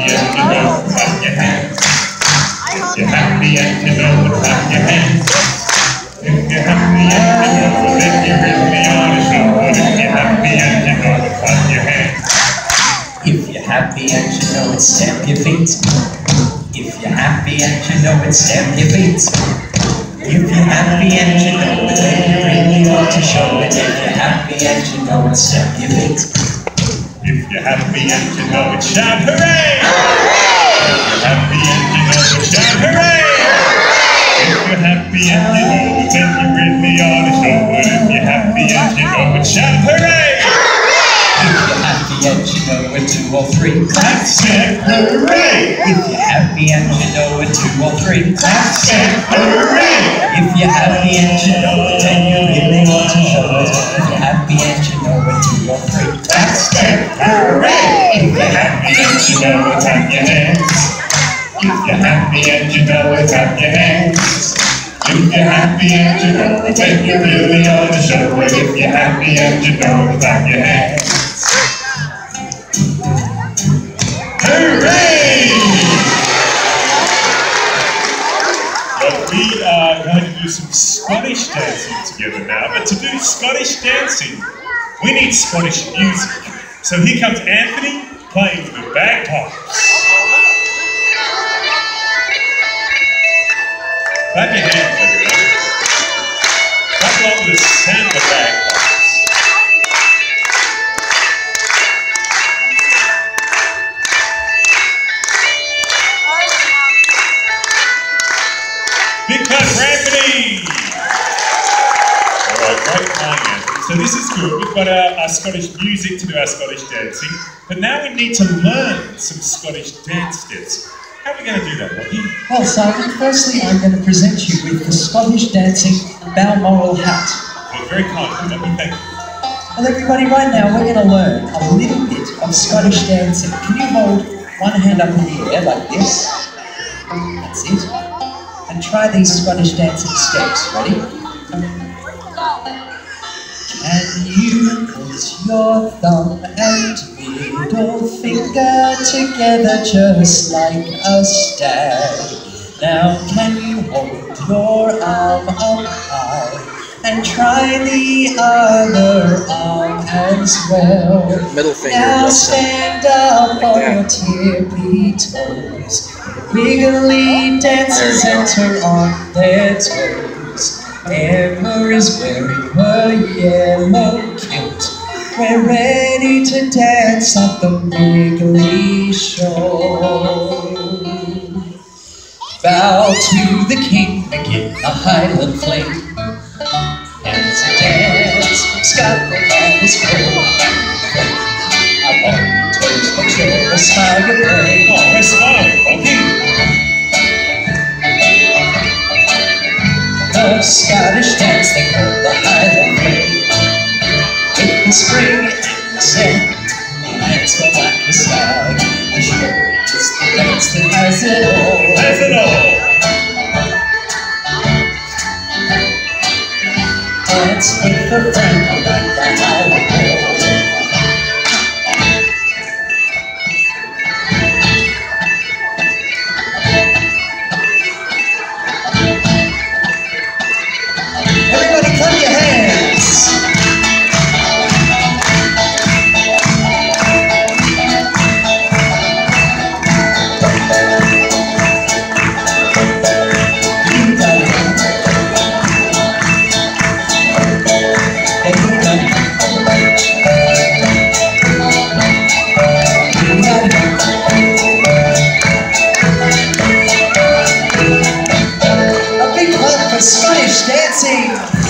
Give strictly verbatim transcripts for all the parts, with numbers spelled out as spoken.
and you know it, clap your hands. If you're happy and you know it, clap your hands. If you're happy and you know it, then you really ought to show it. If you're happy and you know it, clap your hands. If you're happy and you know it, stamp your feet. If you're happy and you know it, stamp your feet. If you're happy and you know it, then you really ought to show it. If you're happy and you know it, stamp your feet. If you're happy and you know it, shout hooray! If you're happy and you know it, shout hooray! If you're happy and you know it, then you really ought to show it. If you're happy and you know it, shout hooray! If you're happy and you know it, two or three, clap, stand, hooray! If you're happy and you know it, two or three, clap, stand, hooray! If you're happy and you know it, then you really want to show it. If you're happy and you know it, two or three, clap, stand, hooray! If you're happy and you know it, clap your hands. If you're happy and you know it, clap your hands. If you're happy and you know it, then you really ought to show it. If you're happy and you know it, clap your hands. Hooray! But we are going to do some Scottish dancing together now. But to do Scottish dancing, we need Scottish music. So here comes Anthony playing the bagpipes. Clap your hands, everybody. Clap along with the sound of the bagpipes. Big clap for Anthony! Alright, great playing, Anthony. So this is good. We've got our, our Scottish music to do our Scottish dancing. But now we need to learn some Scottish dance steps. How are we going to do that, Rocky? Well, Simon, firstly I'm going to present you with the Scottish dancing Balmoral hat. Well, very kind. Let me thank you. Well, everybody, right now we're going to learn a little bit of Scottish dancing. Can you hold one hand up in the air like this? That's it. And try these Scottish dancing steps. Ready? Can you put your thumb and middle finger together just like a stag? Now can you hold your arm up high and try the other arm as well? Middle finger. Now stand up on yeah. your tippy toes. Wiggly dancers enter on their toes. Emma is wearing her yellow kilt. We're ready to dance at the Wiggly Show. Bow to the king, begin the Highland fling. Dance a dance, Scotland on his floor. Up on your toes, make sure the smile you play. Oh, we're smiling, okay? The Scottish dance they call the Highland Fling. With the spring in the sand, the lights go like the sky. The show is the dance that has it all. Has it all. Dance with a friend like the Highland Fling. Everybody clap your hands! A big clap for Scottish dancing!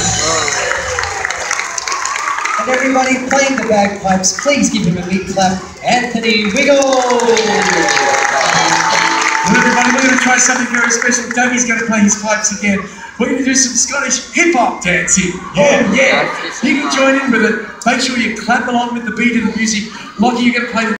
And everybody playing the bagpipes, please give him a big clap. Anthony Wiggle! Well, everybody, we're going to try something very special. Dougie's going to play his pipes again. We're going to do some Scottish hip-hop dancing. Yeah. Oh, yeah. You can join in with it. Make sure you clap along with the beat of the music. Lockie, you're going to play the